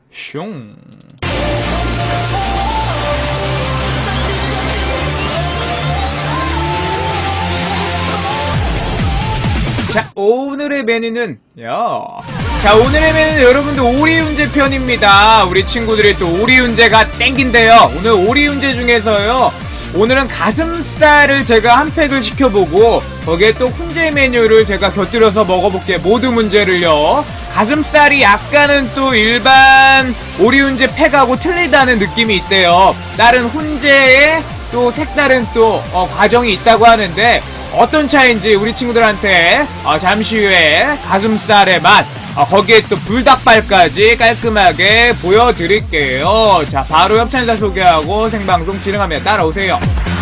슝. 자, 오늘의 메뉴는 자, 오늘의 메뉴는 여러분들 오리훈제 편입니다. 우리 친구들이 또 오리훈제가 땡긴대요. 오늘 오리훈제 중에서요, 오늘은 가슴살을 제가 한 팩을 시켜보고 거기에 또 훈제 메뉴를 제가 곁들여서 먹어볼게요. 모두 문제를요. 가슴살이 약간은 또 일반 오리훈제 팩하고 틀리다는 느낌이 있대요. 다른 훈제에 또 색다른 또 과정이 있다고 하는데 어떤 차이인지 우리 친구들한테 잠시 후에 가슴살의 맛, 거기에 또 불닭발까지 깔끔하게 보여드릴게요. 자, 바로 협찬사 소개하고 생방송 진행합니다. 따라오세요.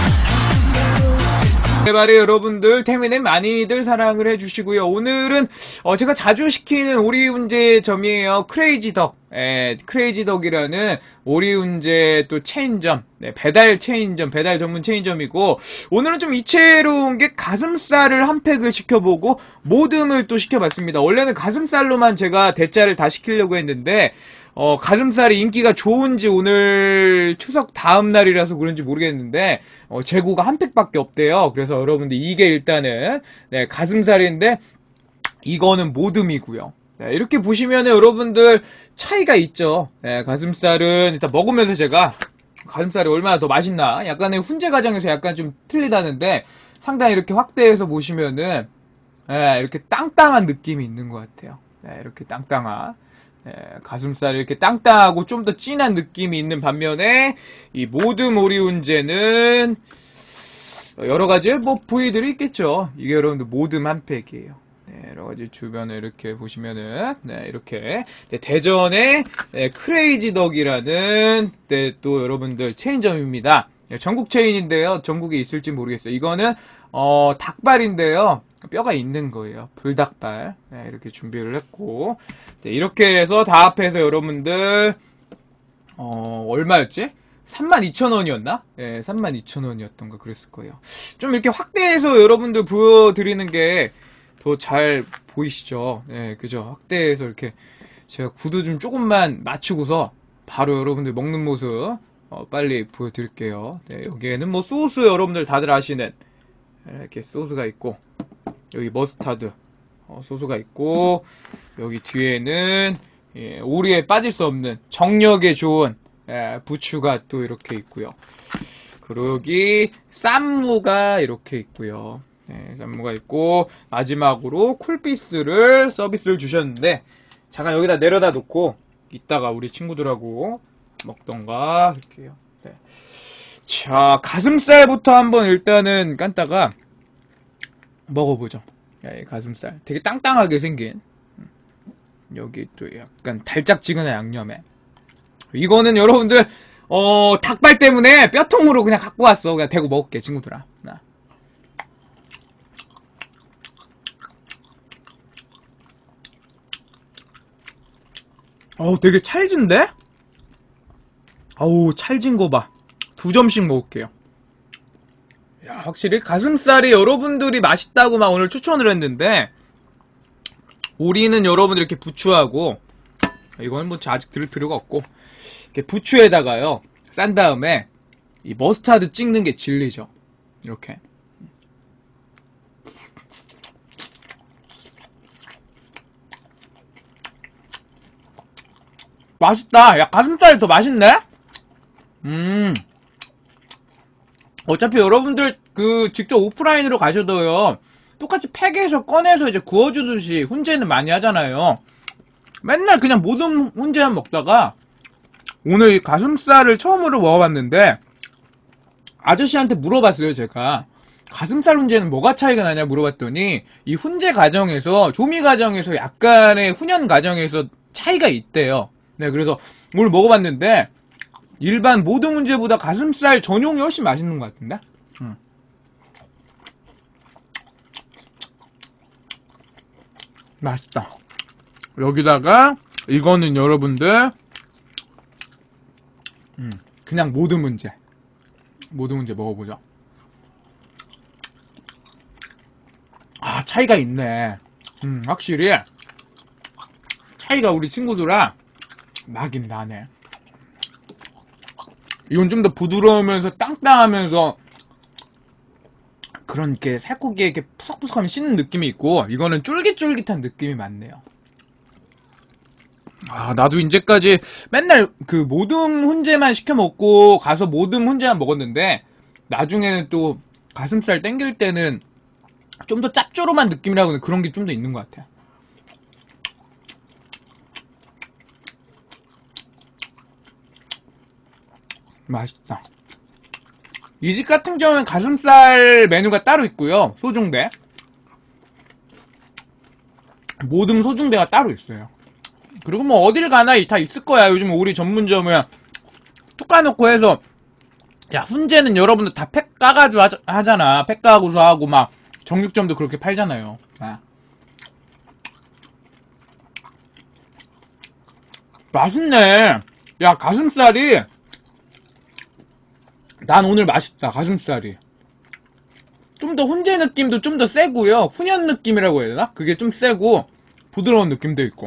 제발이 여러분들 태민에 많이들 사랑을 해주시고요. 오늘은 제가 자주 시키는 오리훈제점이에요. 크레이지덕. 크레이지덕이라는 오리훈제 또 체인점, 배달 체인점, 배달 전문 체인점이고, 오늘은 좀 이채로운 게 가슴살을 한 팩을 시켜보고 모듬을 또 시켜봤습니다. 원래는 가슴살로만 제가 대짜를 다 시키려고 했는데 가슴살이 인기가 좋은지 오늘 추석 다음 날이라서 그런지 모르겠는데 재고가 한 팩밖에 없대요. 그래서 여러분들 이게 일단은 가슴살인데 이거는 모듬이고요. 이렇게 보시면은 여러분들 차이가 있죠. 가슴살은 일단 먹으면서 제가 가슴살이 얼마나 더 맛있나, 약간의 훈제 과정에서 약간 좀 틀리다는데 상당히 이렇게 확대해서 보시면은 이렇게 땅땅한 느낌이 있는 것 같아요. 이렇게 땅땅한 가슴살이 이렇게 땅땅하고 좀 더 진한 느낌이 있는 반면에 이 모듬 오리훈제는 여러가지 뭐 부위들이 있겠죠. 이게 여러분들 모듬 한 팩이에요. 여러가지 주변에 이렇게 보시면은 이렇게 대전의 크레이지덕이라는 또 여러분들 체인점입니다. 전국 체인인데요. 전국에 있을지 모르겠어요. 이거는 닭발인데요. 뼈가 있는 거예요. 불닭발. 이렇게 준비를 했고, 이렇게 해서 다 합해서 여러분들 얼마였지? 32,000원이었나? 32,000원이었던가 그랬을 거예요. 좀 이렇게 확대해서 여러분들 보여드리는 게 더 잘 보이시죠? 그죠? 확대해서 이렇게 제가 구도 좀 조금만 맞추고서 바로 여러분들 먹는 모습 빨리 보여드릴게요. 여기에는 뭐 소스 여러분들 다들 아시는 이렇게 소스가 있고, 여기 머스타드 소스가 있고, 여기 뒤에는 오리에 빠질 수 없는 정력에 좋은 부추가 또 이렇게 있고요. 그리고 여기 쌈무가 이렇게 있고요. 쌈무가 있고, 마지막으로 쿨피스를 서비스를 주셨는데 잠깐 여기다 내려다 놓고 이따가 우리 친구들하고 먹던가 할게요. 자, 가슴살부터 한번 일단은 깐다가 먹어보죠. 가슴살 되게 땅땅하게 생긴, 여기 또 약간 달짝지근한 양념에, 이거는 여러분들 닭발 때문에 뼈통으로 그냥 갖고 왔어. 그냥 대고 먹을게 친구들아. 되게 찰진데? 찰진 거 봐. 2점씩 먹을게요. 야, 확실히 가슴살이 여러분들이 맛있다고 막 오늘 추천을 했는데, 오리는 여러분들 이렇게 부추하고, 이거는 뭐 아직 들을 필요가 없고, 이렇게 부추에다가요 싼 다음에 이 머스타드 찍는 게 진리죠. 이렇게 맛있다. 야, 가슴살이 더 맛있네? 어차피 여러분들 직접 오프라인으로 가셔도요, 똑같이 팩에서 꺼내서 이제 구워주듯이 훈제는 많이 하잖아요. 맨날 그냥 모든 훈제만 먹다가 오늘 이 가슴살을 처음으로 먹어봤는데, 아저씨한테 물어봤어요. 제가 가슴살 훈제는 뭐가 차이가 나냐 물어봤더니 이 훈제 과정에서, 조미 과정에서 약간의 훈연 과정에서 차이가 있대요. 그래서 오늘 먹어봤는데 일반 모든 훈제보다 가슴살 전용이 훨씬 맛있는 것 같은데? 맛있다. 여기다가 이거는 여러분들 그냥 모든 문제 먹어보죠. 차이가 있네. 확실히 차이가 우리 친구들아 나긴 나네. 이건 좀 더 부드러우면서 땅땅하면서 그런 게 살코기에 이렇게 푸석푸석하면 씹는 느낌이 있고, 이거는 쫄깃쫄깃한 느낌이 많네요. 아, 나도 이제까지 맨날 그 모듬 훈제만 시켜 먹고 가서 모듬 훈제만 먹었는데, 나중에는 또 가슴살 땡길 때는 좀 더 짭조름한 느낌이라고는 그런 게 좀 더 있는 것 같아요. 맛있다. 이 집 같은 경우는 가슴살 메뉴가 따로 있고요. 소중대. 모듬 소중대가 따로 있어요. 그리고 뭐 어딜 가나 다 있을 거야. 요즘 오리 전문점은 툭 까놓고 해서, 야, 훈제는 여러분들 다 팩 까가지고 하잖아. 팩 까고서 하고 막 정육점도 그렇게 팔잖아요. 아. 맛있네. 야, 가슴살이, 난 오늘 맛있다. 가슴살이 좀 더 훈제 느낌도 좀 더 세고요. 훈연 느낌이라고 해야 되나? 그게 좀 세고 부드러운 느낌도 있고.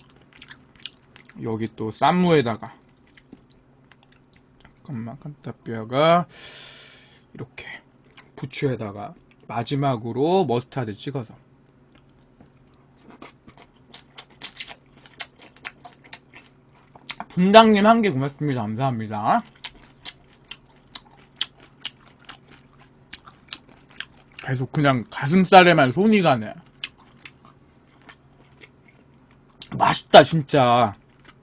여기 또 쌈무에다가 잠깐만, 칸타뼈가 이렇게 부추에다가 마지막으로 머스타드 찍어서. 분당님 한 개 고맙습니다. 감사합니다. 계속 그냥 가슴살에만 손이 가네. 맛있다 진짜.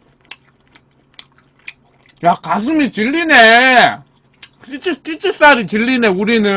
야, 가슴이 질리네. 찌찌살이 질리네. 우리는.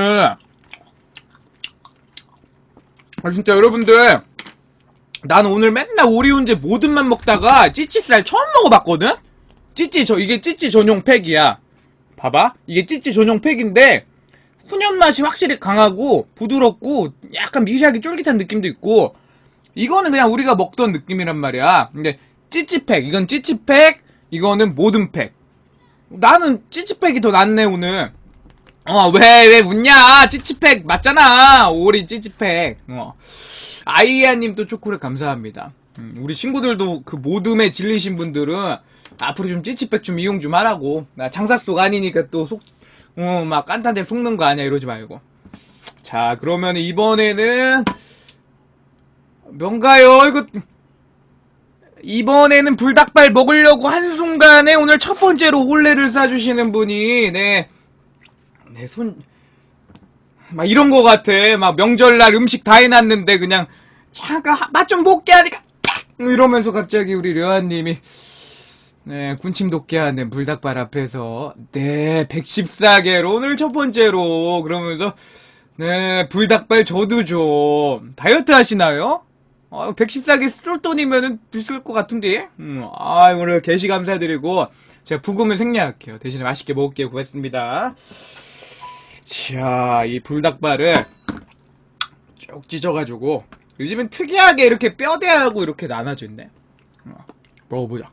아, 진짜 여러분들, 나는 오늘 맨날 오리훈제 모듬만 먹다가 찌찌살 처음 먹어봤거든? 이게 찌찌 전용 팩이야. 봐봐, 이게 찌찌 전용 팩인데 훈연 맛이 확실히 강하고 부드럽고 약간 미세하게 쫄깃한 느낌도 있고, 이거는 그냥 우리가 먹던 느낌이란 말이야. 근데 찌찌팩, 이건 찌찌팩, 이거는 모듬팩. 나는 찌찌팩이 더 낫네 오늘. 왜 웃냐? 찌찌팩 맞잖아. 오리 찌찌팩. 아이야님 또 초콜릿 감사합니다. 우리 친구들도 그 모듬에 질리신 분들은 앞으로 좀 찌찌팩 좀 이용 좀 하라고. 나 장사 속 아니니까 또 막 깐탄데 속는 거 아니야 이러지 말고. 자, 그러면 이번에는 뭔가요? 이번에는 불닭발 먹으려고 한순간에 오늘 첫 번째로 홀레를 싸주시는 분이, 내 막 이런 거 같아. 막 명절날 음식 다 해놨는데 그냥 잠깐 맛 좀 볼게 하니까 이러면서 갑자기 우리 려아님이 군침 돋게 하는 불닭발 앞에서 114개로 오늘 첫 번째로 그러면서 불닭발 저도 좀 다이어트 하시나요? 114개 쏠 돈이면은 비쌀 것 같은데? 오늘 게시 감사드리고, 제가 부금을 생략할게요. 대신에 맛있게 먹을게요. 고맙습니다. 자, 이 불닭발을 쭉 찢어가지고, 요즘엔 특이하게 이렇게 뼈대하고 이렇게 나눠져 있네. 먹어보자.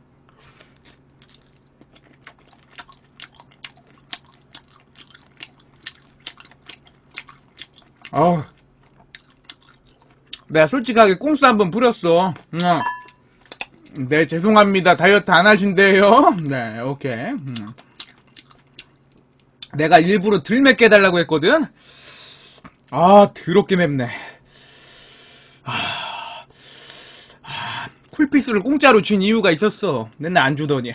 내가 솔직하게 꽁스 한번 부렸어. 네, 죄송합니다. 다이어트 안 하신대요. 네, 오케이. 내가 일부러 덜 맵게 해달라고 했거든? 더럽게 맵네. 쿨피스를 공짜로 준 이유가 있었어. 맨날 안 주더니.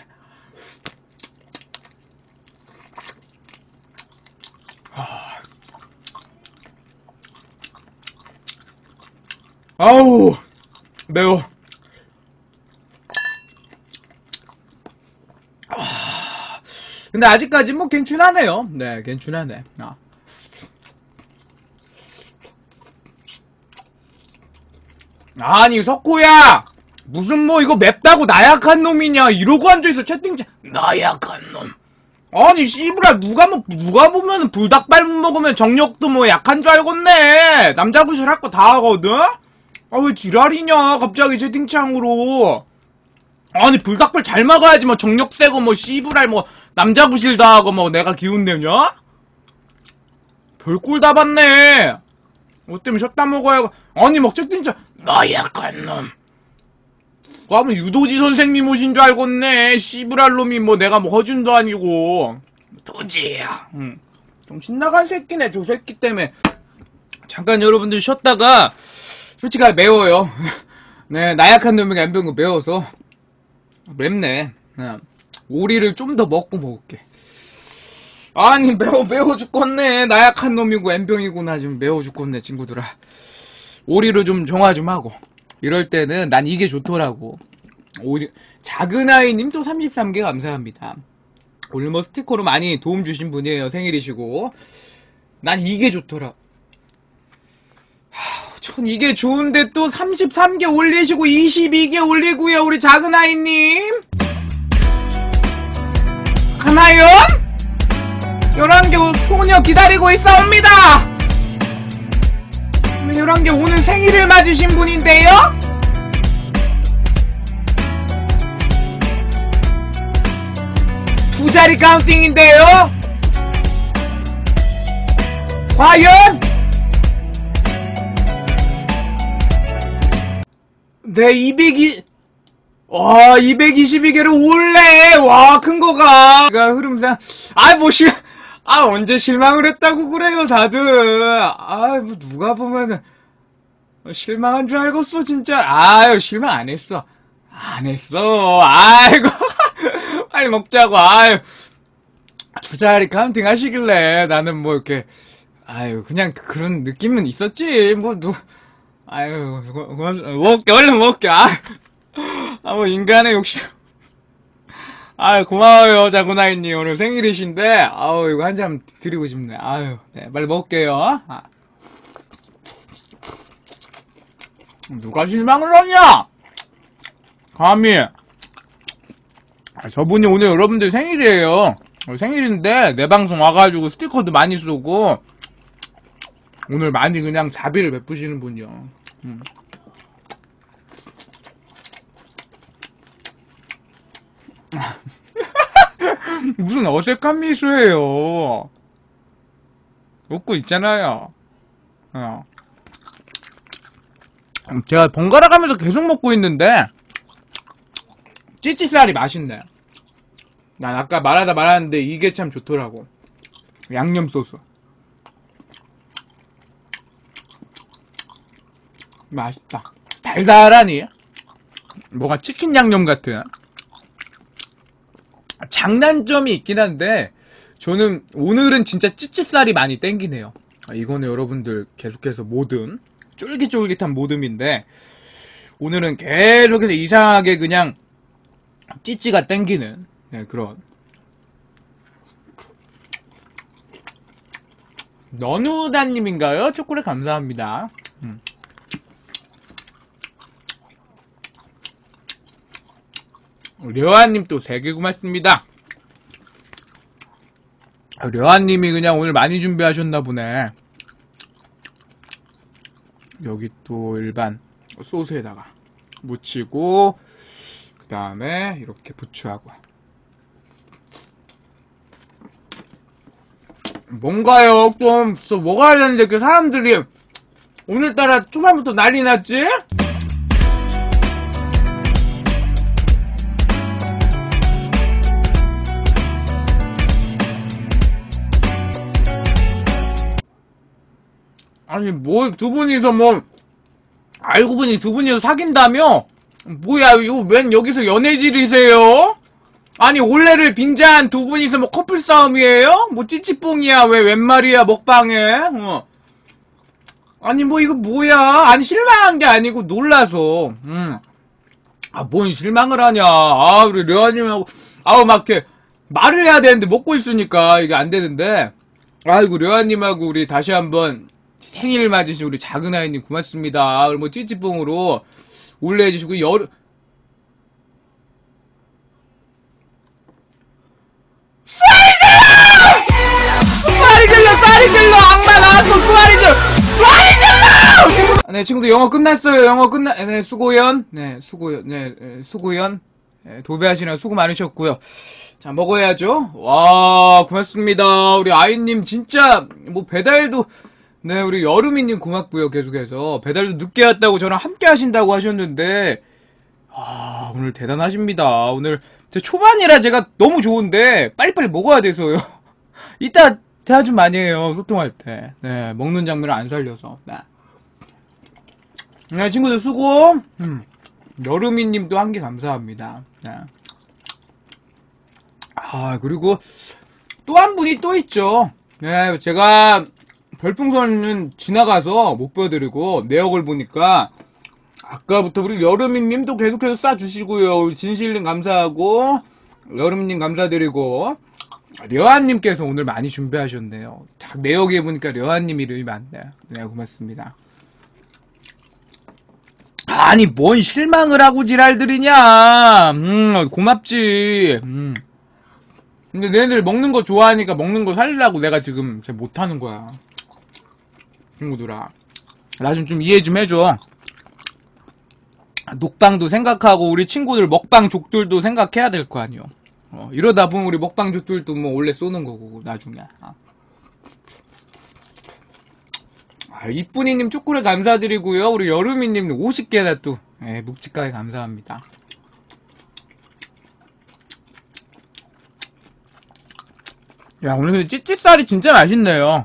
아우, 매워. 근데 아직까지 뭐 괜찮하네요. 네, 괜찮하네. 아니, 석호야! 무슨 뭐 이거 맵다고 나약한 놈이냐? 이러고 앉아있어, 채팅창. 나약한 놈. 아니, 씨부라, 누가 보면은 불닭발 못 먹으면 정력도 뭐 약한 줄 알겠네. 남자 구실 할 거 다 하거든? 왜 지랄이냐, 갑자기 채팅창으로. 아니, 불닭발 잘 먹어야지, 뭐, 정력 세고, 뭐, 씨부랄, 뭐, 남자 구실 다 하고, 뭐, 내가 기운 내냐? 별꼴 다 봤네. 어때면 쉬었다 먹어야, 아니, 막 채팅창, 나약한 놈. 하면 유도지 선생님 오신 줄 알겠네. 씨부랄 놈이 뭐 내가 뭐 허준도 아니고. 도지야. 정신 나간 새끼네, 저 새끼 때문에. 잠깐 여러분들 쉬었다가, 솔직히 매워요. 네, 나약한 놈이 안 배운 거 매워서. 맵네. 오리를 좀 더 먹고 먹을게. 아니, 매워 죽겠네. 나약한 놈이고, 엠병이구나. 지금 매워 죽겠네, 친구들아. 오리로 좀 정화 좀 하고. 이럴 때는 난 이게 좋더라고. 작은 아이님 또 33개 감사합니다. 오늘 뭐 스티커로 많이 도움 주신 분이에요. 생일이시고. 난 이게 좋더라. 전 이게 좋은데 또 33개 올리시고 22개 올리고요. 우리 작은 아이님. 가나요? 11개 소녀 기다리고 있어옵니다. 11개 오늘 생일을 맞으신 분인데요? 두 자리 카운팅인데요? 과연? 네, 222개를 올래! 와, 큰 거가. 흐름상. 언제 실망을 했다고 그래요, 다들. 뭐, 누가 보면은, 실망한 줄 알겠어, 진짜. 실망 안 했어. 안 했어. 아이고. 빨리 먹자고. 두 자리 카운팅 하시길래, 나는 뭐, 이렇게, 그냥 그런 느낌은 있었지. 먹을게, 얼른 먹을게. 뭐, 인간의 욕심. 고마워요, 자구나이님. 오늘 생일이신데, 이거 한 잔 드리고 싶네. 네, 빨리 먹을게요. 누가 실망을 하냐? 감히. 저분이 오늘 여러분들 생일이에요. 생일인데, 내 방송 와가지고 스티커도 많이 쏘고, 오늘 많이 그냥 자비를 베푸시는 분이요. 무슨 어색한 미소예요. 웃고 있잖아요. 제가 번갈아 가면서 계속 먹고 있는데 찌찌살이 맛있네. 난 아까 말았는데 이게 참 좋더라고. 양념 소스 맛있다. 달달하니 뭐가 치킨 양념 같은. 장단점이 있긴 한데 저는 오늘은 진짜 찌찌살이 많이 땡기네요. 이거는 여러분들 계속해서 모듬, 쫄깃쫄깃한 모듬인데 오늘은 계속해서 이상하게 그냥 찌찌가 땡기는 그런. 너누다님인가요? 초콜릿 감사합니다. 려아님 또 3개 고맙습니다. 려아님이 그냥 오늘 많이 준비하셨나 보네. 여기 또 일반 소스에다가 묻히고 그 다음에 이렇게 부추하고. 뭔가요? 좀 먹어야 되는데 그 사람들이 오늘따라 초반부터 난리 났지? 아니 뭐 두 분이서 알고 보니 두 분이서 사귄다며? 뭐야 이거 웬 여기서 연애질이세요? 아니 올레를 빙자한 두 분이서 뭐 커플 싸움이에요? 뭐 찌찌뽕이야 왜 웬 말이야 먹방에? 아니 뭐 이거 뭐야? 아니 실망한 게 아니고 놀라서. 뭔 실망을 하냐? 우리 려아님하고 막 이렇게 말을 해야 되는데 먹고 있으니까 이게 안 되는데. 아이고 려아님하고 우리 다시 한번 생일 맞으신 우리 작은 아이님 고맙습니다. 뭐 찌찌뽕으로 올려주시고 쏘리 질러 악마 나왔어. 쏘리 질러. 네 친구들 영어 끝났어요. 네 수고연. 도배하시느라 수고 많으셨고요. 자 먹어야죠. 와 고맙습니다. 우리 아이님 진짜 뭐 배달도. 네, 우리 여름이님 고맙고요, 계속해서. 배달도 늦게 왔다고 저랑 함께 하신다고 하셨는데, 오늘 대단하십니다. 오늘 초반이라 제가 너무 좋은데 빨리빨리 먹어야 돼서요. 이따 대화 좀 많이 해요. 소통할 때. 네, 먹는 장면을 안 살려서. 네. 네, 친구들 수고. 여름이님도 한 개 감사합니다. 네. 그리고 또 한 분이 또 있죠. 네, 제가 별풍선은 지나가서 못 보여드리고 내역을 보니까 아까부터 우리 여름이님도 계속해서 쏴주시고요. 우리 진실님 감사하고 여름이님 감사드리고 려한님께서 오늘 많이 준비하셨네요. 딱 내역에 보니까 려한님 이름이 많네요. 네, 고맙습니다. 아니 뭔 실망을 하고 지랄들이냐. 고맙지. 근데 너네들 먹는 거 좋아하니까 먹는 거 살리려고 내가 지금 잘 못하는 거야. 친구들아, 나 좀 이해 좀 해줘. 녹방도 생각하고 우리 친구들 먹방족들도 생각해야 될 거 아니요. 이러다 보면 우리 먹방족들도 뭐 원래 쏘는 거고 나중에. 이쁜이님 초콜릿 감사드리고요. 우리 여름이님 50개나 또 묵직하게 감사합니다. 야, 오늘 찌찌살이 진짜 맛있네요.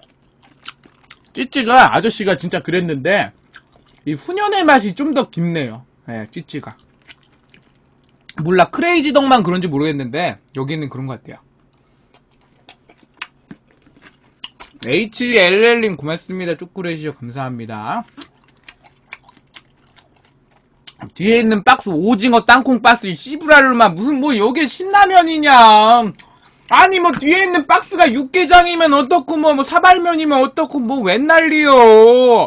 찌찌가 아저씨가 진짜 그랬는데 이 훈연의 맛이 좀 더 깊네요. 네, 찌찌가. 몰라, 크레이지 덕만 그런지 모르겠는데 여기는 그런 것 같아요. HLL님 고맙습니다. 초콜릿이요. 감사합니다. 뒤에 있는 박스 오징어 땅콩 박스 씨부랄로만 무슨 뭐 여기에 신라면이냐. 아니 뭐 뒤에 있는 박스가 육개장이면 어떻고 뭐 사발면이면 어떻고 뭐 웬 난리요.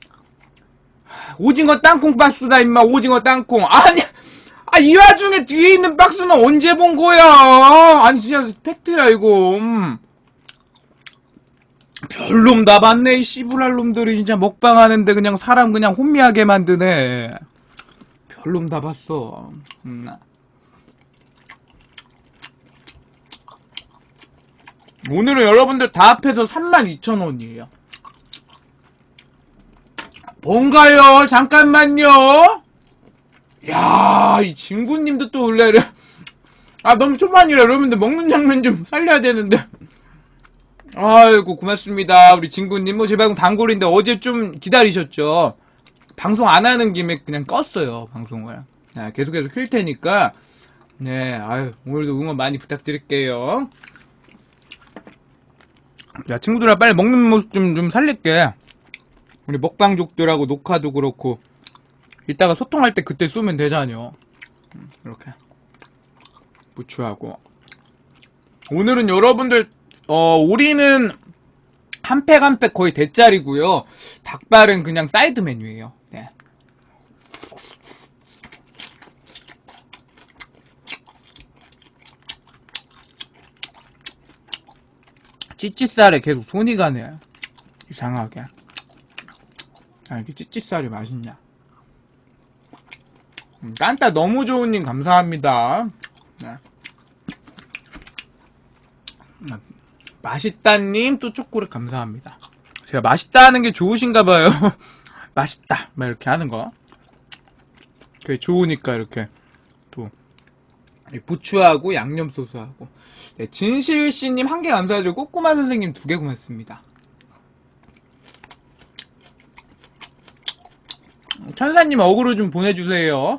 오징어 땅콩 박스다 임마. 오징어 땅콩. 아니 이 와중에 뒤에 있는 박스는 언제 본 거야. 아니 진짜 팩트야 이거. 별놈 다 봤네. 이 씨부랄 놈들이 진짜 먹방하는데 그냥 사람 그냥 혼미하게 만드네. 별놈 다 봤어. 오늘은 여러분들 다 합해서 32,000원이에요. 뭔가요? 잠깐만요. 야, 이 친구님도 또 원래 너무 초반이라 여러분들 먹는 장면 좀 살려야 되는데. 아이고 고맙습니다. 우리 친구님 뭐 제 방송 단골인데 어제 좀 기다리셨죠. 방송 안 하는 김에 그냥 껐어요 방송을. 계속해서 킬 테니까 네, 오늘도 응원 많이 부탁드릴게요. 야, 친구들아 빨리 먹는 모습 좀 살릴게. 우리 먹방족들하고 녹화도 그렇고 이따가 소통할 때 그때 쏘면 되잖아요. 이렇게 부추하고. 오늘은 여러분들 오리는 한 팩 한 팩 거의 대짜리고요. 닭발은 그냥 사이드 메뉴예요. 네. 찌찌살에 계속 손이 가네. 이상하게. 이렇게 찌찌살이 맛있냐. 딴따 너무 좋은님 감사합니다. 네. 맛있다님 또 초콜릿 감사합니다. 제가 맛있다 하는 게 좋으신가봐요. 맛있다 막 이렇게 하는 거 그게 좋으니까 이렇게 또 부추하고 양념 소스하고. 네, 진실씨님 1개 감사드리고 꼬꼬마 선생님 2개 고맙습니다. 천사님 어그로 좀 보내주세요.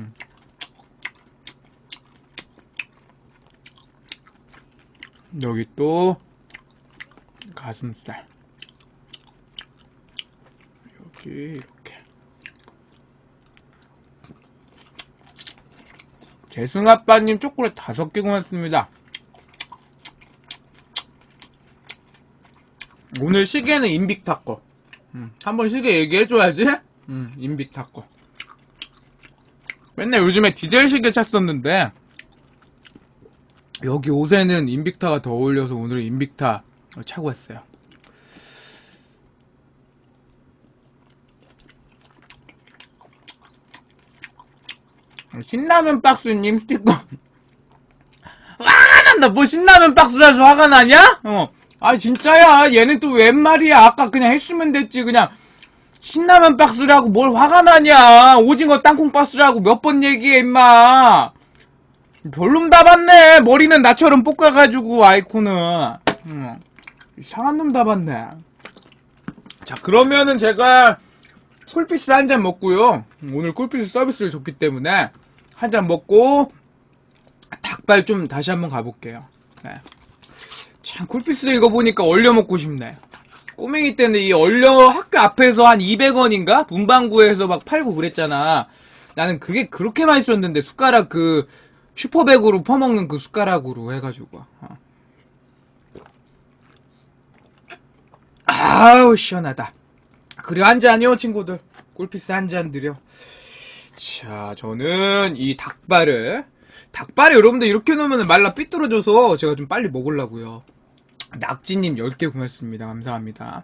여기 또 가슴살 여기 이렇게. 재승아빠님 초콜릿 5개 고맙습니다. 오늘 시계는 인빅타 거. 한번 시계 얘기해줘야지. 인빅타 거. 맨날 요즘에 디젤 시계 찾았었는데 여기 옷에는 인빅타가 더 어울려서 오늘은 인빅타 차고 왔어요. 신라면 박스님 스티커. 화가 난다. 뭐 신라면 박스라서 화가 나냐? 진짜야. 얘는 또 웬 말이야. 아까 그냥 했으면 됐지. 그냥 신라면 박스라고 뭘 화가 나냐. 오징어 땅콩 박스라고 몇 번 얘기해 임마. 별놈 다 봤네. 머리는 나처럼 볶아가지고 아이콘은. 이상한 놈 다 봤네. 자, 그러면은 제가 쿨피스 한 잔 먹고요. 오늘 쿨피스 서비스를 줬기 때문에 한 잔 먹고 닭발 좀 다시 한번 가볼게요. 네. 참 쿨피스 이거 보니까 얼려 먹고 싶네. 꼬맹이 때는 이 얼려 학교 앞에서 한 200원인가? 문방구에서 막 팔고 그랬잖아. 나는 그게 그렇게 맛있었는데 숟가락 그 슈퍼백으로 퍼먹는 그 숟가락으로 해가지고. 아우 시원하다. 그래 한 잔이요 친구들. 꿀피스 한 잔 드려. 자 저는 이 닭발을 여러분들 이렇게 놓으면 말라 삐뚤어져서 제가 좀 빨리 먹으려고요. 낙지님 10개 고맙습니다. 감사합니다.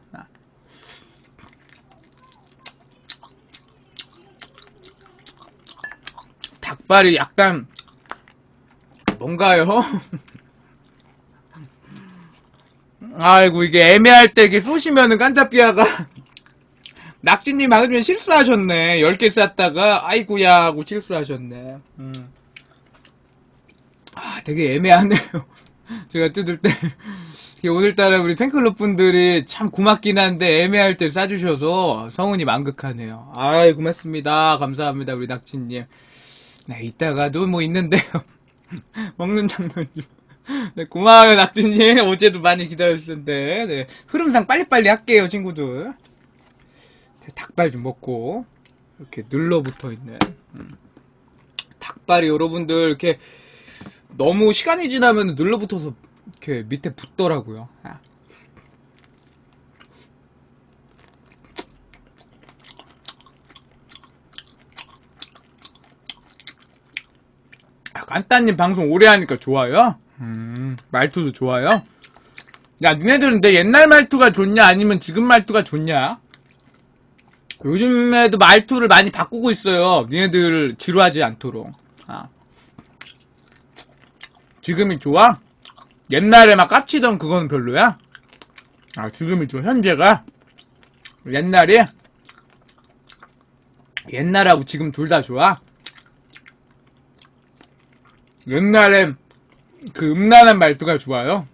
닭발이 약간 뭔가요? 아이고 이게 애매할 때 이게 쏘시면은 깐따삐아가 낙지님 방금 전에 실수하셨네. 10개 쐈다가 아이고야 하고 실수하셨네. 아 되게 애매하네요. 제가 뜯을 때 오늘따라 우리 팬클럽 분들이 참 고맙긴 한데 애매할 때 싸주셔서 성은이 만극하네요. 아이 고맙습니다. 감사합니다 우리 낙지님. 네 이따가도 뭐 있는데요. 먹는 장면 좀. 네, 고마워요 낙지님. 어제도 많이 기다렸는데 네, 흐름상 빨리빨리 할게요 친구들. 네, 닭발 좀 먹고 이렇게 눌러붙어있는 닭발이 여러분들 이렇게 너무 시간이 지나면 눌러붙어서 이렇게 밑에 붙더라고요. 깐따님 방송 오래 하니까 좋아요? 말투도 좋아요? 야, 니네들은 내 옛날 말투가 좋냐, 아니면 지금 말투가 좋냐? 요즘에도 말투를 많이 바꾸고 있어요. 니네들 지루하지 않도록. 지금이 좋아? 옛날에 막 깝치던 그건 별로야? 지금이 좋아. 현재가? 옛날이? 옛날하고 지금 둘 다 좋아? 옛날에 그 음란한 말투가 좋아요?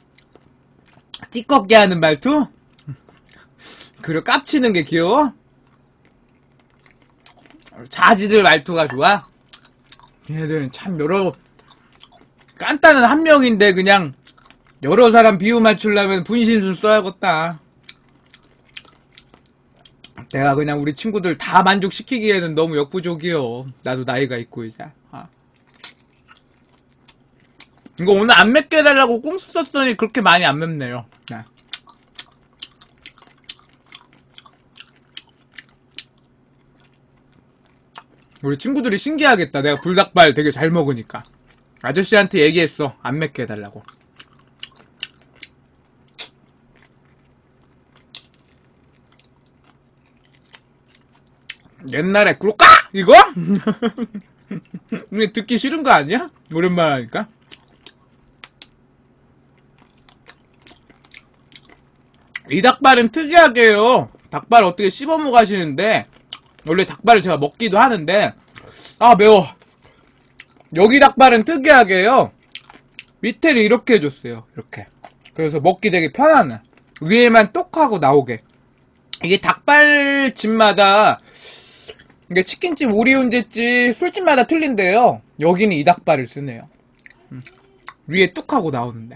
띠껍게 하는 말투? 그리고 깝치는 게 귀여워? 자지들 말투가 좋아? 얘네들은 참 깐따는 한 명인데 그냥 여러 사람 비유 맞추려면 분신술 써야겠다. 내가 그냥 우리 친구들 다 만족시키기에는 너무 역부족이요. 나도 나이가 있고 이제. 이거 오늘 안 맵게 해달라고 꽁수 썼더니 그렇게 많이 안 맵네요. 네. 우리 친구들이 신기하겠다. 내가 불닭발 되게 잘 먹으니까. 아저씨한테 얘기했어. 안 맵게 해달라고. 옛날에 그럴까? 이거? 근데 듣기 싫은 거 아니야? 오랜만에 하니까. 이 닭발은 특이하게요. 닭발 어떻게 씹어 먹으시는데 원래 닭발을 제가 먹기도 하는데 매워. 여기 닭발은 특이하게요. 밑에를 이렇게 해줬어요. 이렇게. 그래서 먹기 되게 편하네. 위에만 똑하고 나오게. 이게 닭발집마다 이게 치킨집, 오리온제집, 술집마다 틀린데요. 여기는 이 닭발을 쓰네요. 위에 뚝하고 나오는데.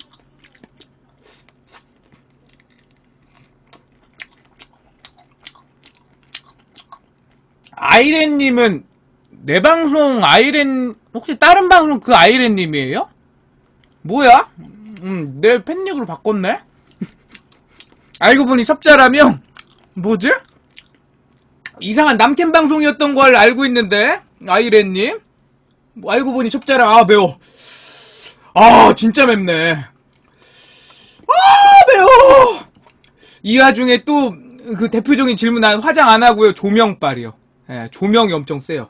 아이렌님은 내 방송 혹시 다른 방송 그 아이렌님이에요? 뭐야? 내 팬닉으로 바꿨네? 알고 보니 섭자라며? 뭐지? 이상한 남캠 방송이었던 걸 알고 있는데 아이렌님? 뭐 알고 보니 첩자라. 매워. 진짜 맵네. 매워. 이 와중에 또 그 대표적인 질문, 난 화장 안 하고요. 조명빨이요. 예, 조명이 엄청 세요.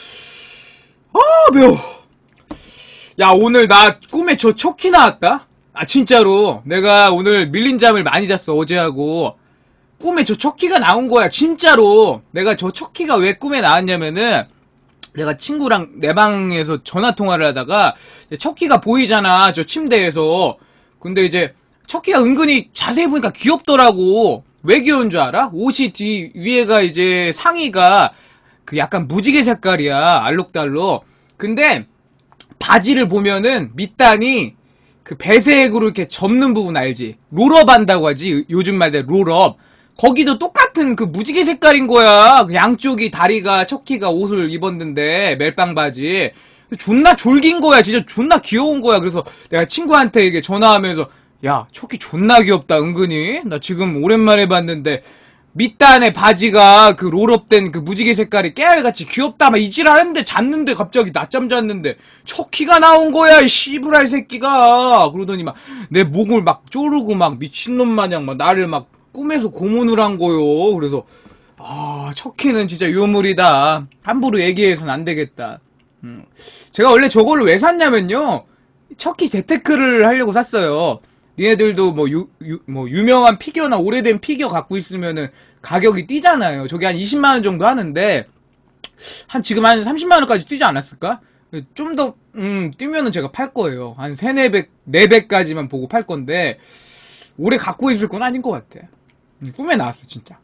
매워. 야, 오늘 나 꿈에 저 척키 나왔다? 아, 진짜로. 내가 오늘 밀린 잠을 많이 잤어, 어제하고. 꿈에 저 척키가 나온 거야, 진짜로. 내가 저 척키가 왜 꿈에 나왔냐면은, 내가 친구랑 내 방에서 전화통화를 하다가, 척키가 보이잖아, 저 침대에서. 근데 이제, 척키가 은근히 자세히 보니까 귀엽더라고. 왜 귀여운 줄 알아? 옷이 위에가 이제 상의가 그 약간 무지개 색깔이야, 알록달록. 근데, 바지를 보면은 밑단이 그 배색으로 이렇게 접는 부분 알지? 롤업 한다고 하지? 요즘 말대로 롤업. 거기도 똑같은 그 무지개 색깔인 거야. 그 양쪽이 다리가 척키가 옷을 입었는데 멜빵 바지. 존나 졸긴 거야. 진짜 존나 귀여운 거야. 그래서 내가 친구한테 이게 전화하면서 야, 척키 존나 귀엽다. 은근히. 나 지금 오랜만에 봤는데 밑단에 바지가 그 롤업된 그 무지개 색깔이 깨알같이 귀엽다 막 이질하는데 잤는데 갑자기 낮잠 잤는데 척키가 나온 거야 이 씨부랄 새끼가. 그러더니 막 내 목을 막 쪼르고 막 미친놈 마냥 막 나를 막 꿈에서 고문을 한 거요. 그래서 아 척키는 진짜 유물이다. 함부로 얘기해서는 안 되겠다. 제가 원래 저거를 왜 샀냐면요, 척키 재테크를 하려고 샀어요. 니네들도 뭐 유명한 피규어나 오래된 피규어 갖고 있으면은 가격이 뛰잖아요. 저게 한 20만원 정도 하는데, 지금 한 30만원까지 뛰지 않았을까? 좀 더, 뛰면은 제가 팔 거예요. 한 4배까지만 보고 팔 건데, 오래 갖고 있을 건 아닌 것 같아. 꿈에 나왔어, 진짜.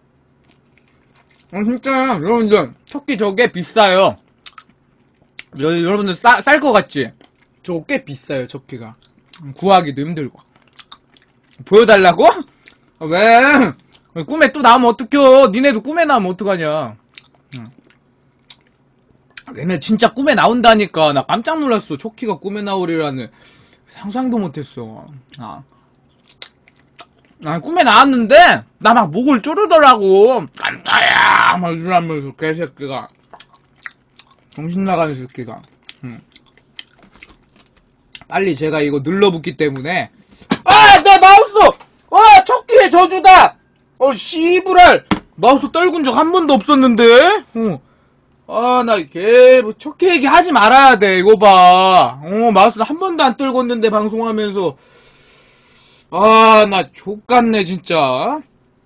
진짜, 여러분들, 척키 저게 비싸요. 여러분들 쌀 것 같지? 저거 꽤 비싸요, 척키가. 구하기도 힘들고. 보여달라고? 왜? 꿈에 또 나오면 어떡해? 니네도 꿈에 나오면 어떡하냐? 얘네 진짜 꿈에 나온다니까. 나 깜짝 놀랐어. 척키가 꿈에 나오리라는 상상도 못했어. 꿈에 나왔는데 나 막 목을 쪼르더라고. 깐다야 막 이러면서 개새끼가. 정신 나가는 새끼가. 빨리 제가 이거 눌러붙기 때문에. 나 마우스! 척키의 저주다! 씨부랄! 마우스 떨군 적 한 번도 없었는데? 척키 얘기 하지 말아야 돼, 이거 봐. 마우스 한 번도 안 떨궜는데, 방송하면서. 나 족같네, 진짜.